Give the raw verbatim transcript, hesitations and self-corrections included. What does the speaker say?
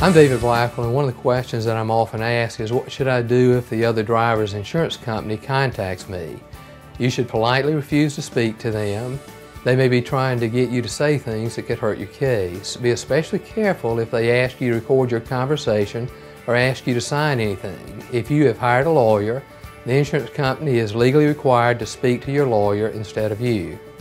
I'm David Blackwell, and one of the questions that I'm often asked is, what should I do if the other driver's insurance company contacts me? You should politely refuse to speak to them. They may be trying to get you to say things that could hurt your case. Be especially careful if they ask you to record your conversation or ask you to sign anything. If you have hired a lawyer, the insurance company is legally required to speak to your lawyer instead of you.